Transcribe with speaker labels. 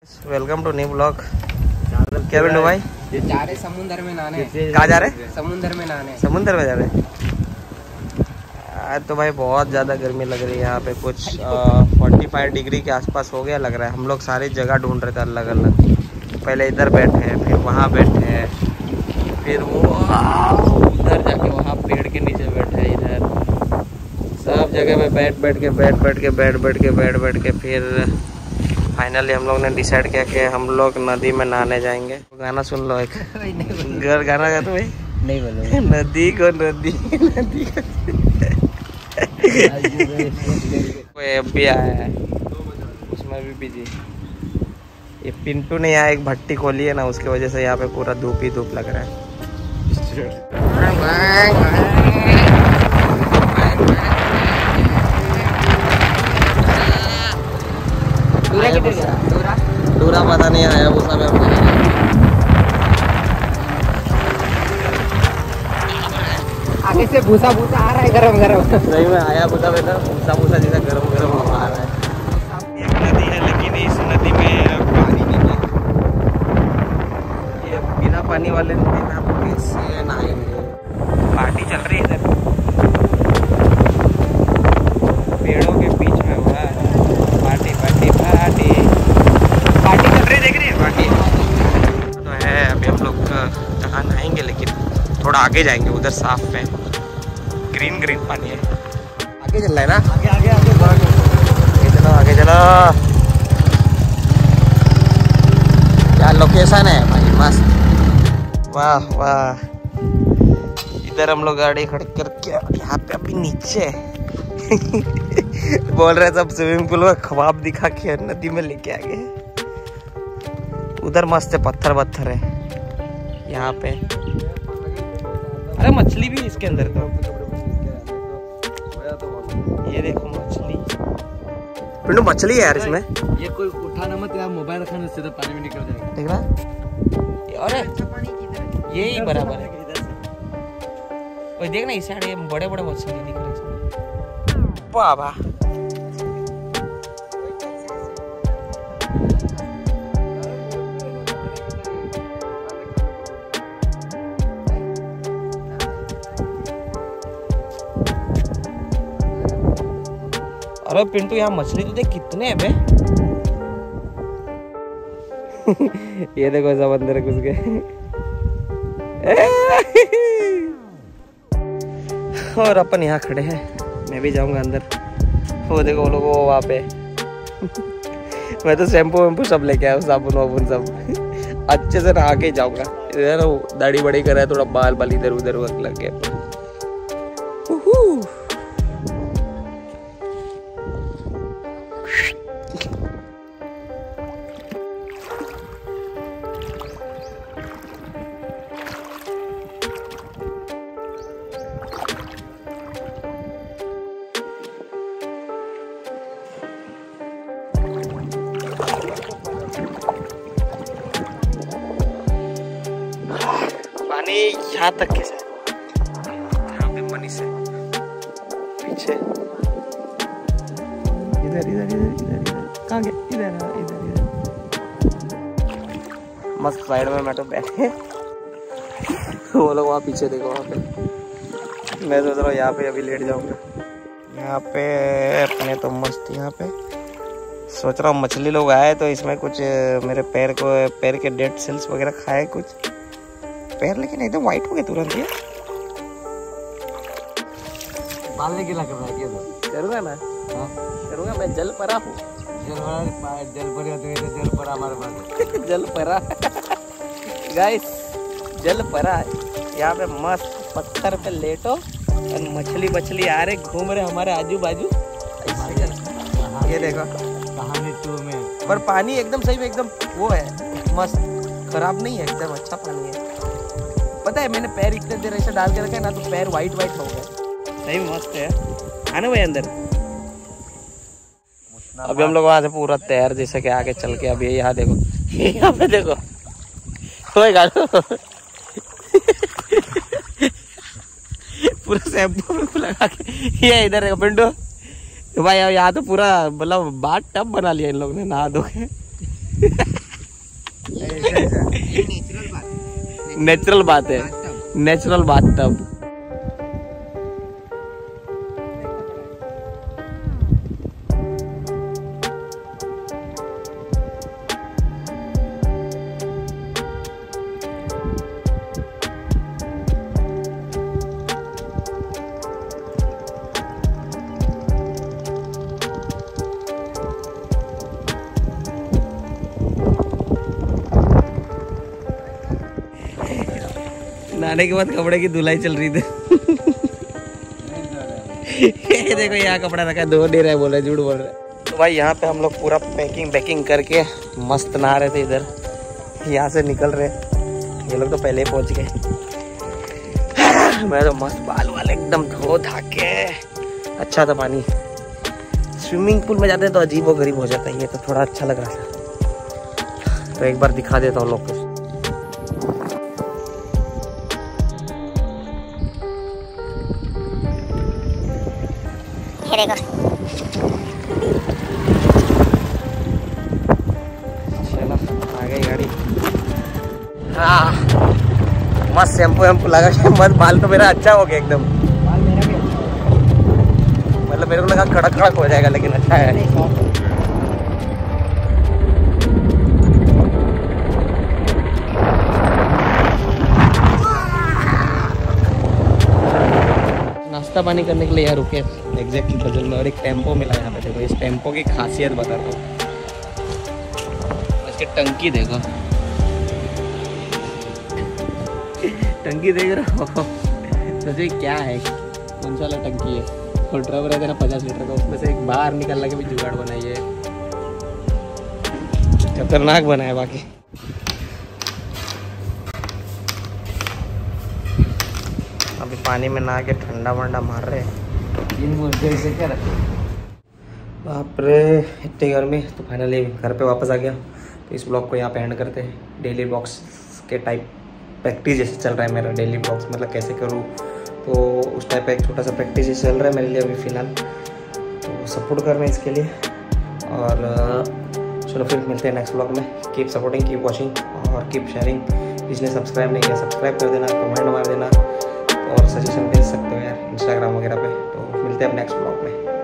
Speaker 1: Welcome to new blog. क्या बिंडू भाई?
Speaker 2: जा रहे समुंदर में नहाने।
Speaker 1: कहाँ जा रहे?
Speaker 2: समुंदर में नहाने।
Speaker 1: समुंदर में जा रहे? आज तो भाई बहुत ज़्यादा गर्मी लग रही है यहाँ पे। कुछ 45 डिग्री के आसपास हो गया लग रहा है। हम लोग सारी जगह ढूंढ रहे थे अलग अलग। पहले इधर बैठे, फिर वहाँ बैठे, फिर वो उधर जाके वहाँ पेड़ के नीचे बैठे, इधर सब जगह पे बैठ के फिर फाइनली हम लोग ने डिसाइड किया कि हम लोग नदी में नहाने जाएंगे। गाना सुन लो एक। गाना गा तो भाई
Speaker 2: नहीं बोलो।
Speaker 1: नदी को नदी नदी कोई अब भी आया है, उसमें भी बिजी। ये पिंटू ने यहाँ एक भट्टी खोली है ना, उसकी वजह से यहाँ पे पूरा धूप ही धूप लग रहा है। डूरा पता नहीं आया वो सब
Speaker 2: आगे से भूसा भूसा आ रहा है, गरम गरम।
Speaker 1: सही में आया भूसा बेटा, भूसा भूसा जैसा गरम गरम आ रहा है। एक नदी है लेकिन इस नदी में पानी नहीं है। ये बिना पानी वाले नदी में हम कैसे नहाएंगे? पार्टी चल रही है इधर पेड़ों के बीच में। हुआ पार्टी पार्टी पार्टी पार्टी चल रही, देख रही है पार्टी तो है। अभी हम लोग कहाँ नहाएंगे, लेकिन थोड़ा आगे जाएंगे, उधर साफ में ग्रीन ग्रीन पानी है। आगे चल रहा है ना? आगे आगे आगे चलो, आगे चलो। क्या लोकेशन है भाई, मस्त। वाह वाह। इधर हम लोग गाड़ी खड़ी करके यहाँ पे अभी नीचे बोल रहे सब स्विमिंग पूल में ख्वाब दिखा के नदी में लेके आ गए। उधर मस्त है, पत्थर पत्थर है यहाँ पे। अरे मछली भी इसके अंदर तो। ये देखो मछली, पिंडू मछली है यार इसमें।
Speaker 2: ये कोई उठाना मत यार, मोबाइल रखना सीधा पानी में निकल जाएगा।
Speaker 1: देख रहा? अरे यही बराबर है। ओए देख ना इस साइड ये बड़े बड़े मछली दिख रहे हैं। बाबा अरे पिंटू यहाँ मछली तो देख कितने हैं बे। ये देखो सब अंदर घुस गए। और अपन यहाँ खड़े हैं, मैं भी जाऊंगा अंदर। वो देखो वो लोग वहाँ पे। मैं तो शैम्पू वैम्पू सब लेके आया हूँ, साबुन वाबुन सब। अच्छे से नहा के जाऊंगा। इधर दाढ़ी बड़ी कर रहा है, थोड़ा बाल बाल इधर उधर लग गया। पानी यहाँ तक कैसे? यहाँ पे मनीष है पीछे। इधर इधर इधर इधर इधर कहाँ गए? इधर इधर इधर मस्त साइड में मैं तो बैठे। वो लोग वहाँ पीछे देखो, वहाँ पे। मैं सोच रहा हूँ यहाँ पे अभी लेट जाऊंगा। यहाँ पे अपने तो मस्त। यहाँ पे सोच रहा हूँ मछली लोग आए तो इसमें कुछ मेरे पैर के डेड सेल्स वगैरह खाए कुछ। पैर लेकिन एकदम वाइट हो गए तुरंत। ये
Speaker 2: बाल गीला कर रहा है क्या?
Speaker 1: करूँगा ना। हाँ करूँगा, मैं जल परा हूँ।
Speaker 2: जल परा तो जल परा हमारे पास।
Speaker 1: जल परा गाइस, जल परा। यहाँ पे मस्त पत्थर पे लेटो और मछली आ रहे घूम रहे हमारे आजू बाजू। ये देखो
Speaker 2: कहानी 2 में।
Speaker 1: पर पानी एकदम सही में एकदम वो है, मस्त, खराब नहीं है, एकदम अच्छा पानी है। पता है मैंने पैर इतने देर ऐसे डाल के रखे ना तो पैर वाइट वाइट हो गए। सही में मस्त है। आने भाई अंदर। अभी हम लोग वहाँ से पूरा तैयार जैसे कि आगे चल के अभी यहाँ देखो, यहाँ पे देखो पूरा शैम्पू लगा के ये इधर देखो पिंटू भाई। यहाँ तो पूरा मतलब बाथ टब बना लिया इन लोगों ने नहा धो के। नेचुरल बात है, नेचुरल बात तब। नहाने के बाद कपड़े की धुलाई चल रही थी। ये देखो यहाँ कपड़ा रखा है, धो नहीं रहा है, बोल रहे झूठ बोल रहे। तो भाई यहाँ पे हम लोग पूरा पैकिंग करके मस्त नहा रहे थे इधर, यहाँ से निकल रहे। ये लोग तो पहले ही पहुँच गए। मैं तो मस्त बाल वाल एकदम धो धा के, अच्छा था पानी। स्विमिंग पूल में जाते हैं तो अजीब व गरीब हो जाता है, ये तो थोड़ा अच्छा लग रहा था। तो एक बार दिखा देता हूँ लोग को। चलो आ गई गाड़ी। हाँ मस्त शैम्पू लगा के मस्त, बाल तो मेरा अच्छा हो गया एकदम।
Speaker 2: बाल मेरा भी अच्छा है।
Speaker 1: मतलब मेरे को लगा कड़क हो जाएगा, लेकिन अच्छा है। नाश्ता पानी करने के लिए यहाँ रुके एग्जैक्टली बजल में, और एक टेम्पो मिला यहाँ पे। देखो इस टेम्पो की खासियत बता रहा हूँ, इसकी टंकी देखो, टंकी देख रहे हो। सोचो क्या है, कौन सा वाला टंकी है। और ड्रम रहता है ना 50 लीटर का, उसमें से एक बाहर निकलने के भी जुगाड़ बनाई है, खतरनाक बनाया। बाकी अभी पानी में नहा के ठंडा वंडा मार रहे हैं।
Speaker 2: से क्या रखे?
Speaker 1: बाप रे इतनी गर्मी। तो फाइनली घर पे वापस आ गया। तो इस ब्लॉग को यहाँ पे एंड करते हैं। डेली ब्लॉग्स के टाइप प्रैक्टिस जैसे चल रहा है मेरा, डेली ब्लॉग्स मतलब कैसे करूँ, तो उस टाइप का एक छोटा सा प्रैक्टिस जैसे चल रहा है मेरे लिए अभी फ़िलहाल। तो सपोर्ट कर रहे हैं इसके लिए। और चलो फिर मिलते हैं नेक्स्ट ब्लॉग में। कीप सपोर्टिंग, कीप वॉचिंग और कीप शेयरिंग। जिसने सब्सक्राइब नहीं किया सब्सक्राइब कर देना, कमेंट मार देना और सजेशन भेज सकते हो यार इंस्टाग्राम वगैरह पे। तो मिलते हैं अब नेक्स्ट ब्लॉग में।